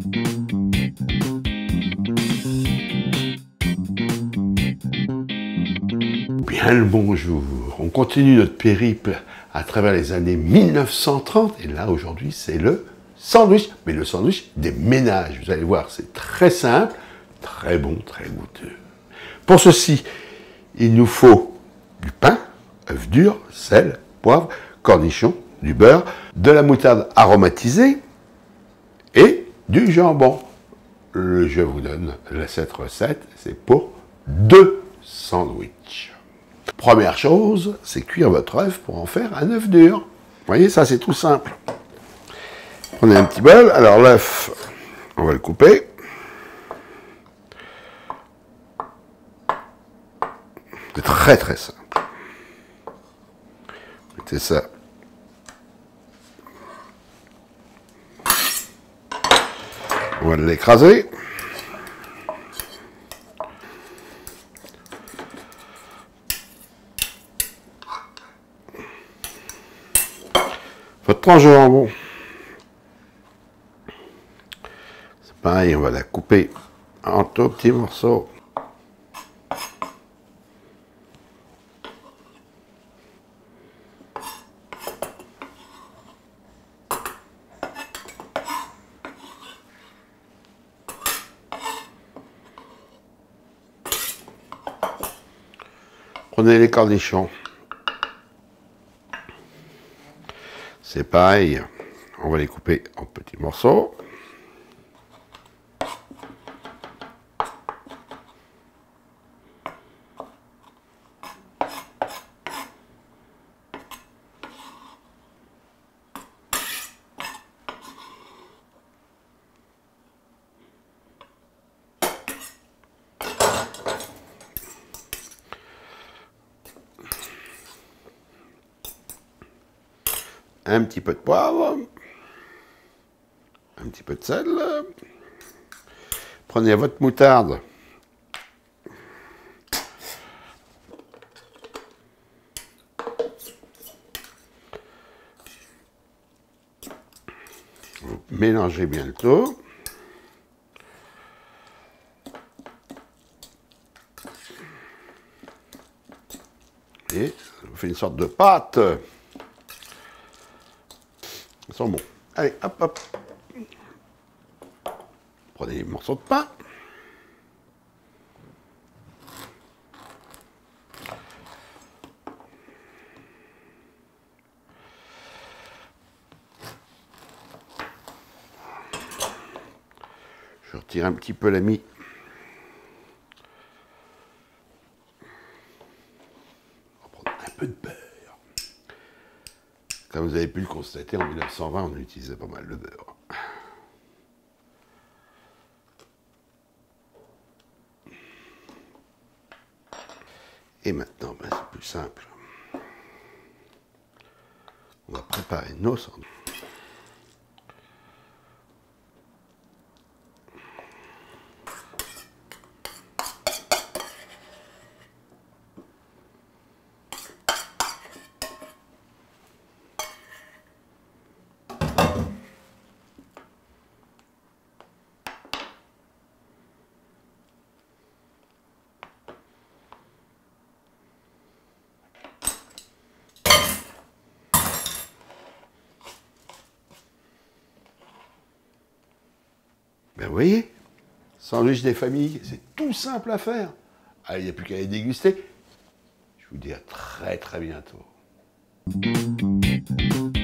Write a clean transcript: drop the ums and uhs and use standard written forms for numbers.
Bien le bonjour. On continue notre périple à travers les années 1930 et là aujourd'hui c'est le sandwich, mais le sandwich des ménages. Vous allez voir, c'est très simple, très bon, très goûteux. Pour ceci, il nous faut du pain, œuf dur, sel, poivre, cornichons, du beurre, de la moutarde aromatisée et du jambon. Je vous donne cette recette, c'est pour 2 sandwichs. Première chose, c'est cuire votre œuf pour en faire un œuf dur. Vous voyez, ça c'est tout simple. Prenez un petit bol, alors l'œuf, on va le couper. C'est très très simple. Mettez ça. On va l'écraser. Votre tranche de jambon. C'est pareil, on va la couper en tout petits morceaux. Prenez les cornichons. C'est pareil, on va les couper en petits morceaux. Un petit peu de poivre, un petit peu de sel, prenez votre moutarde, vous mélangez bien le tout, et ça vous fait une sorte de pâte. Ils sont bons. Allez, hop, hop. Prenez les morceaux de pain. Je retire un petit peu la mie. On va prendre un peu de beurre. Comme vous avez pu le constater, en 1920, on utilisait pas mal de beurre. Et maintenant, ben, c'est plus simple. On va préparer nos sandwichs. Ben vous voyez, sandwich des familles, c'est tout simple à faire. Allez, il n'y a plus qu'à les déguster. Je vous dis à très très bientôt.